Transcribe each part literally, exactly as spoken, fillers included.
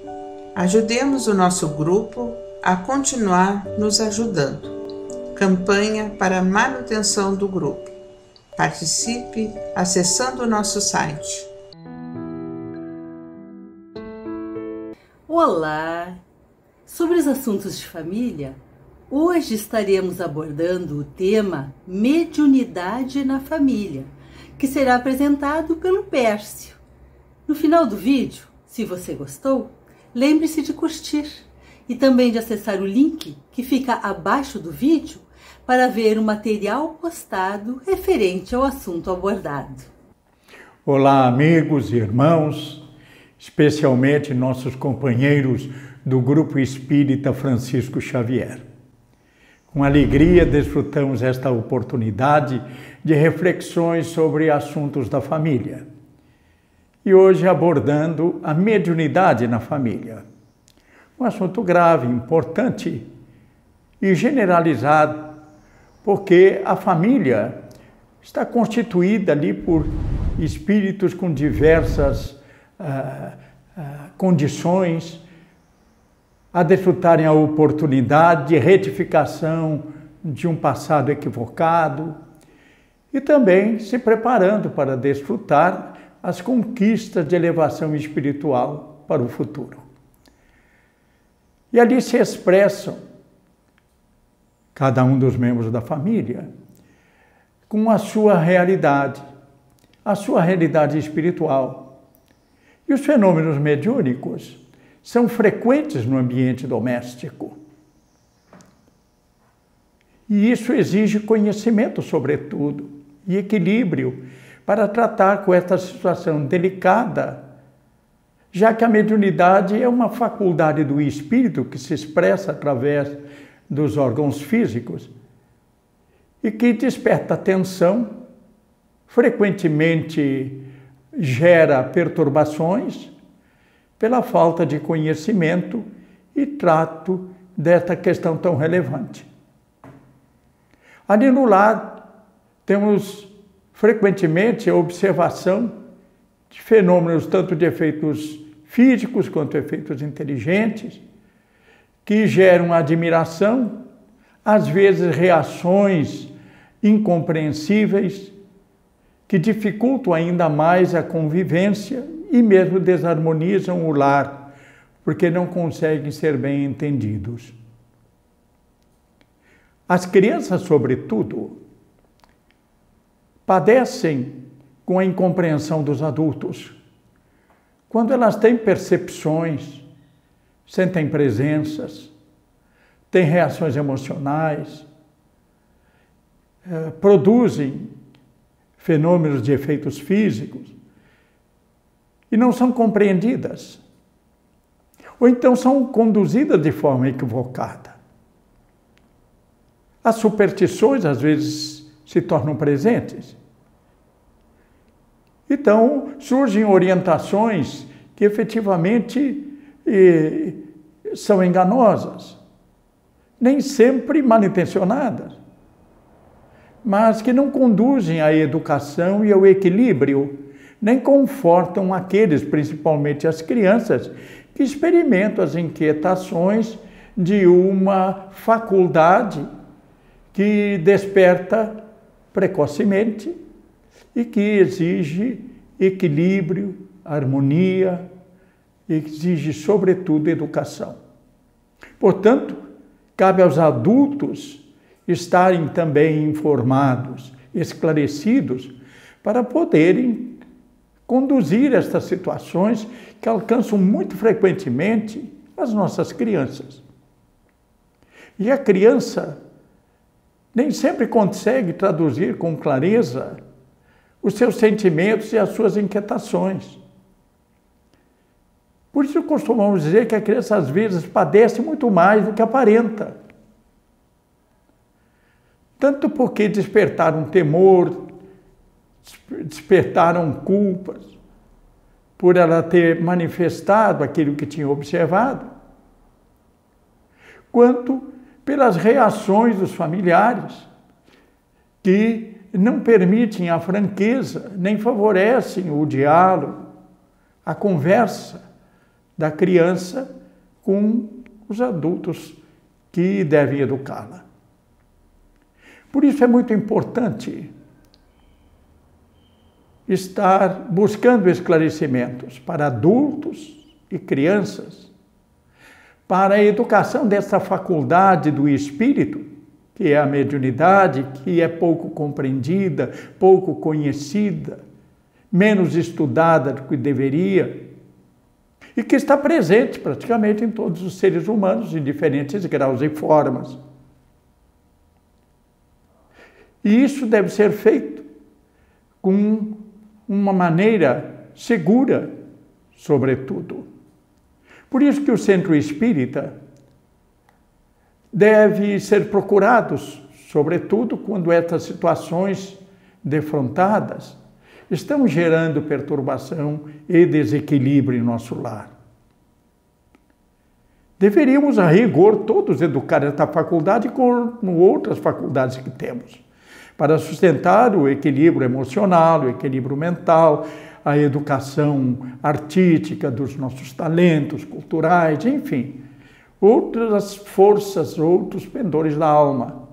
Ajudemos o nosso grupo a continuar nos ajudando. Campanha para a manutenção do grupo. Participe acessando o nosso site. Olá! Sobre os assuntos de família, hoje estaremos abordando o tema Mediunidade na Família, que será apresentado pelo Pércio. No final do vídeo, se você gostou, lembre-se de curtir e também de acessar o link que fica abaixo do vídeo para ver o material postado referente ao assunto abordado. Olá, amigos e irmãos, especialmente nossos companheiros do Grupo Espírita Francisco Xavier. Com alegria desfrutamos esta oportunidade de reflexões sobre assuntos da família. E hoje abordando a mediunidade na família. Um assunto grave, importante e generalizado, porque a família está constituída ali por espíritos com diversas ah, ah, condições a desfrutarem a oportunidade de retificação de um passado equivocado e também se preparando para desfrutar as conquistas de elevação espiritual para o futuro. E ali se expressam cada um dos membros da família com a sua realidade, a sua realidade espiritual. E os fenômenos mediúnicos são frequentes no ambiente doméstico. E isso exige conhecimento, sobretudo, e equilíbrio para tratar com esta situação delicada, já que a mediunidade é uma faculdade do espírito que se expressa através dos órgãos físicos e que desperta atenção, frequentemente gera perturbações pela falta de conhecimento e trato desta questão tão relevante. Ali no lar, temos frequentemente a observação de fenômenos tanto de efeitos físicos quanto efeitos inteligentes, que geram admiração, às vezes reações incompreensíveis, que dificultam ainda mais a convivência e mesmo desarmonizam o lar, porque não conseguem ser bem entendidos. As crianças, sobretudo, padecem com a incompreensão dos adultos. Quando elas têm percepções, sentem presenças, têm reações emocionais, eh, produzem fenômenos de efeitos físicos e não são compreendidas, ou então são conduzidas de forma equivocada. As superstições, às vezes, se tornam presentes. Então, surgem orientações que efetivamente eh, são enganosas, nem sempre malintencionadas, mas que não conduzem à educação e ao equilíbrio, nem confortam aqueles, principalmente as crianças, que experimentam as inquietações de uma faculdade que desperta precocemente e que exige equilíbrio, harmonia, exige, sobretudo, educação. Portanto, cabe aos adultos estarem também informados, esclarecidos, para poderem conduzir estas situações que alcançam muito frequentemente as nossas crianças. E a criança nem sempre consegue traduzir com clareza os seus sentimentos e as suas inquietações. Por isso costumamos dizer que a criança às vezes padece muito mais do que aparenta. Tanto porque despertaram temor, despertaram culpas, por ela ter manifestado aquilo que tinha observado, quanto pelas reações dos familiares, que não permitem a franqueza, nem favorecem o diálogo, a conversa da criança com os adultos que devem educá-la. Por isso é muito importante estar buscando esclarecimentos para adultos e crianças, para a educação dessa faculdade do espírito, que é a mediunidade, que é pouco compreendida, pouco conhecida, menos estudada do que deveria, e que está presente praticamente em todos os seres humanos, em diferentes graus e formas. E isso deve ser feito com uma maneira segura, sobretudo. Por isso que o centro espírita deve ser procurado, sobretudo quando essas situações defrontadas estão gerando perturbação e desequilíbrio em nosso lar. Deveríamos, a rigor, todos educar esta faculdade como outras faculdades que temos, para sustentar o equilíbrio emocional, o equilíbrio mental, a educação artística dos nossos talentos culturais, enfim, outras forças, outros pendores da alma.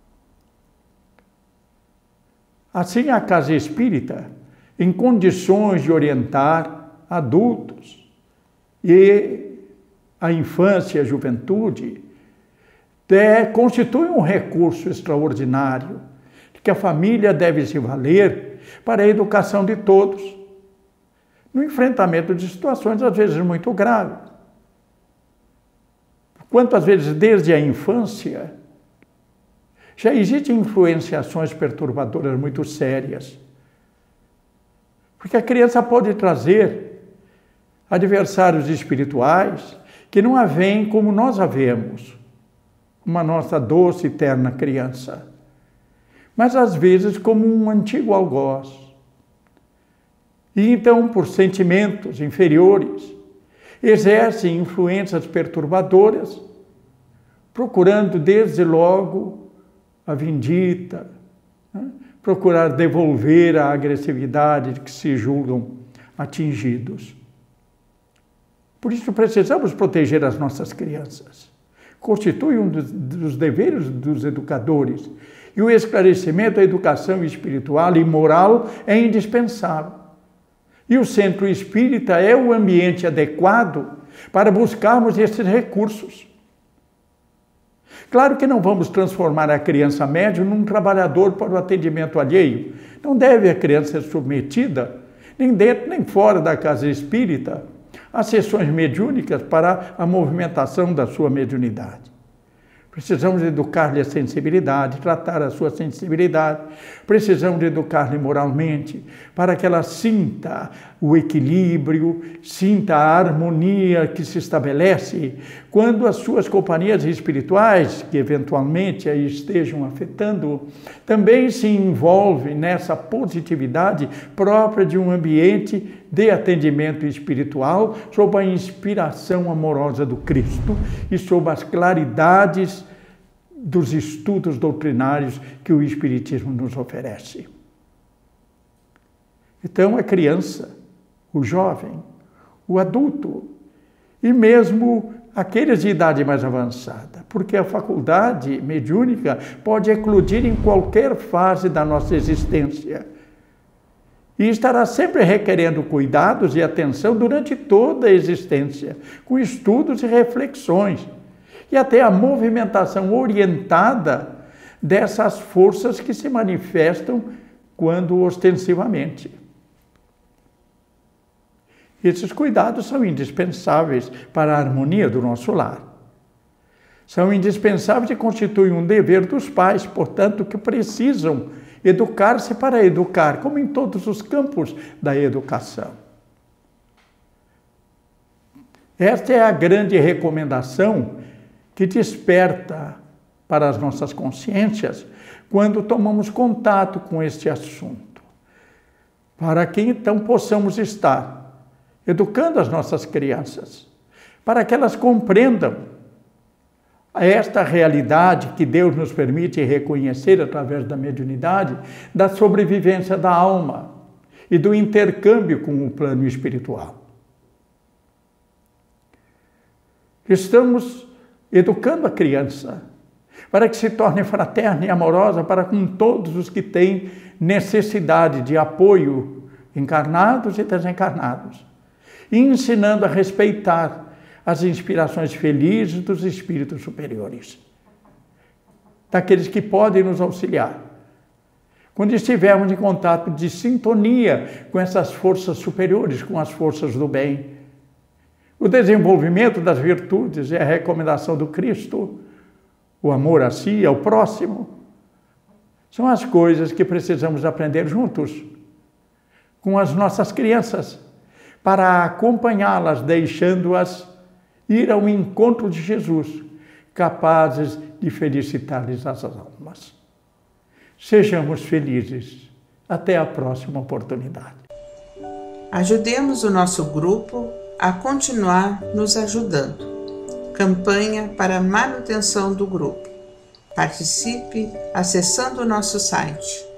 Assim, a casa espírita, em condições de orientar adultos e a infância e a juventude, é, constitui um recurso extraordinário que a família deve se valer para a educação de todos, no enfrentamento de situações às vezes muito graves. Quantas vezes desde a infância já existem influenciações perturbadoras muito sérias, porque a criança pode trazer adversários espirituais que não a veem como nós a vemos, uma nossa doce e terna criança, mas às vezes como um antigo algoz. E então, por sentimentos inferiores, exercem influências perturbadoras, procurando desde logo a vindita, né? Procurar devolver a agressividade de que se julgam atingidos. Por isso precisamos proteger as nossas crianças. Constitui um dos, dos deveres dos educadores. E o esclarecimento, a educação espiritual e moral é indispensável. E o centro espírita é o ambiente adequado para buscarmos esses recursos. Claro que não vamos transformar a criança médium num trabalhador para o atendimento alheio. Não deve a criança ser submetida, nem dentro nem fora da casa espírita, a sessões mediúnicas para a movimentação da sua mediunidade. Precisamos educar-lhe a sensibilidade, tratar a sua sensibilidade. Precisamos educar-lhe moralmente, para que ela sinta o equilíbrio, sinta a harmonia que se estabelece quando as suas companhias espirituais, que eventualmente a estejam afetando, também se envolvem nessa positividade própria de um ambiente de atendimento espiritual, sob a inspiração amorosa do Cristo e sob as claridades dos estudos doutrinários que o Espiritismo nos oferece. Então, a criança, o jovem, o adulto e mesmo aqueles de idade mais avançada, porque a faculdade mediúnica pode eclodir em qualquer fase da nossa existência e estará sempre requerendo cuidados e atenção durante toda a existência, com estudos e reflexões, e até a movimentação orientada dessas forças que se manifestam quando ostensivamente. Esses cuidados são indispensáveis para a harmonia do nosso lar. São indispensáveis e constituem um dever dos pais, portanto, que precisam educar-se para educar, como em todos os campos da educação. Esta é a grande recomendação que desperta para as nossas consciências quando tomamos contato com este assunto, para que então possamos estar educando as nossas crianças, para que elas compreendam esta realidade que Deus nos permite reconhecer através da mediunidade, da sobrevivência da alma e do intercâmbio com o plano espiritual. Estamos educando a criança para que se torne fraterna e amorosa para com todos os que têm necessidade de apoio, encarnados e desencarnados, e ensinando a respeitar as inspirações felizes dos espíritos superiores, daqueles que podem nos auxiliar. Quando estivermos em contato de sintonia com essas forças superiores, com as forças do bem, o desenvolvimento das virtudes e a recomendação do Cristo, o amor a si e ao próximo, são as coisas que precisamos aprender juntos com as nossas crianças, para acompanhá-las, deixando-as ir ao encontro de Jesus, capazes de felicitar-lhes as almas. Sejamos felizes. Até a próxima oportunidade. Ajudemos o nosso grupo a continuar nos ajudando. Campanha para manutenção do grupo. Participe acessando o nosso site